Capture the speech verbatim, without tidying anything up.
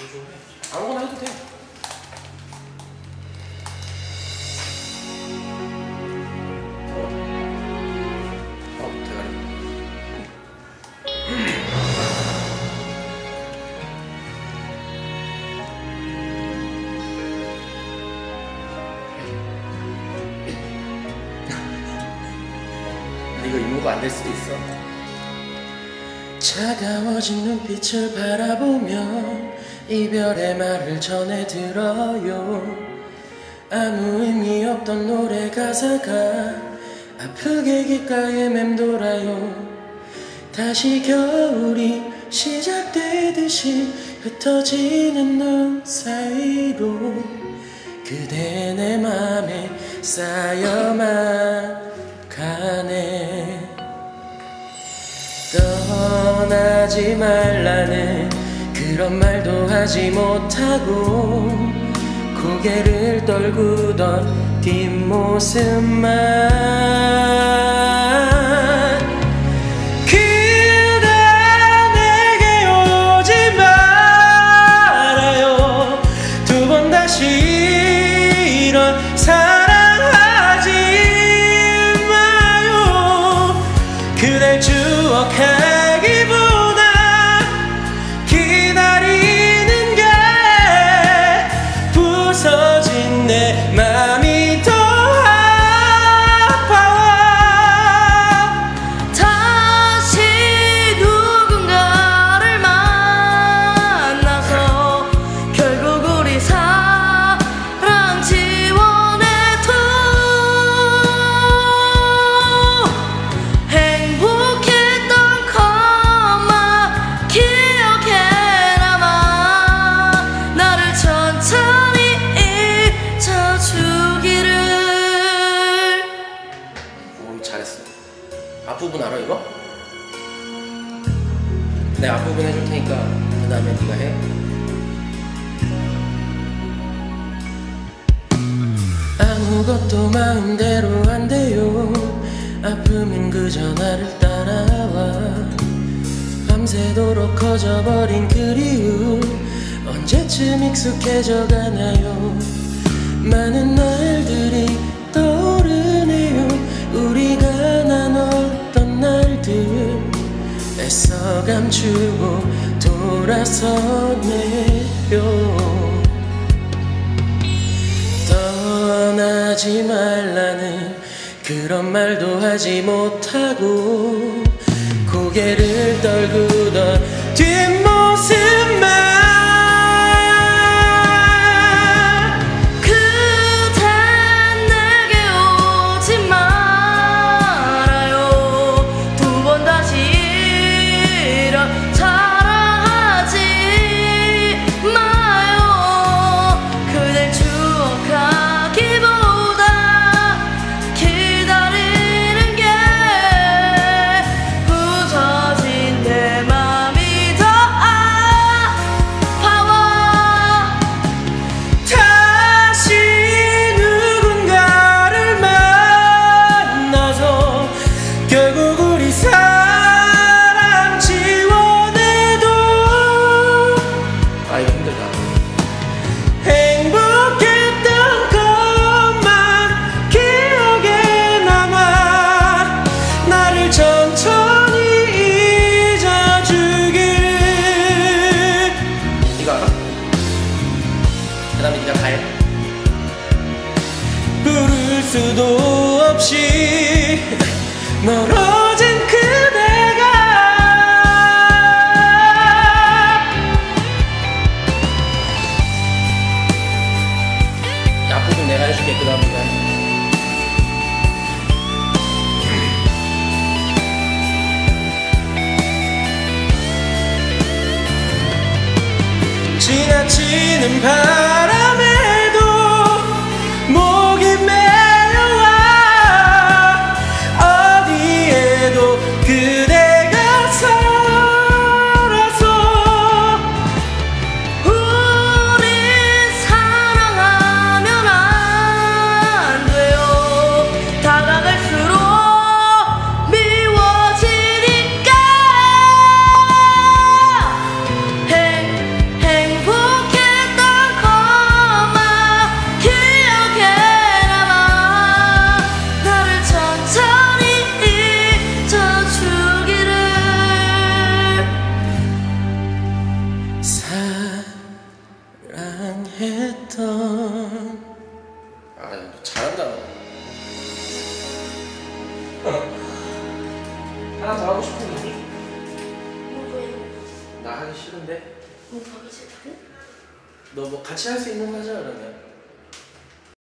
아무거나 해도 돼. 어, 대가리. 이거 이모가 안 될 수도 있어. 차가워진 눈빛을 바라보며 이별의 말을 전해 들어요. 아무 의미 없던 노래 가사가 아프게 귓가에 맴돌아요. 다시 겨울이 시작되듯이 흩어지는 눈 사이로 그대 내 맘에 쌓여만 가네. 떠나지 말라는 그런 말도 하지 못하고 고개를 떨구던 뒷모습만 그대 내게 오지 말아요. 두 번 다시 이런 사랑하지 마요. 그댈 추억하기보다 기다리는 게 부서진 내 맘이 더 아파와. 다시 누군가를 만나서 결국 우리 사랑 지원해도 행복했던 것만 기억에 남아 나를 천천히 잊어주기를. 오, 잘했어. 앞부분 알아 이거? 내 앞부분 해줄 테니까 그 다음에 네가 해. 아무것도 마음대로 안 돼요. 아픔은 그저 나를 따라와. 밤새도록 커져버린 그리움 언제쯤 익숙해져 가나요. 많은 날들이 떠오르네요. 우리가 나눴던 날들 애써 감추고 돌아서네요. 떠나지 말라는 그런 말도 하지 못하고 고개를 떨구던 뒷모습만 부를 수도 없이 멀어진 그대가 앞부분 내가 해줄게. 그 다음 네가 해. 지나치는 바람에도 목이 메어와 어디에도 그대가 살아서 우리 사랑하면 안 돼요. 다가갈수록 미워지니까 행, 행복 사랑했던. 아, 너 잘한다 너. 하나 더 하고 싶은 거 있니? 뭐예요? 나 하기 싫은데. 뭐 하기 싫다고? 너 뭐 같이 할 수 있는 거 하자 그러면.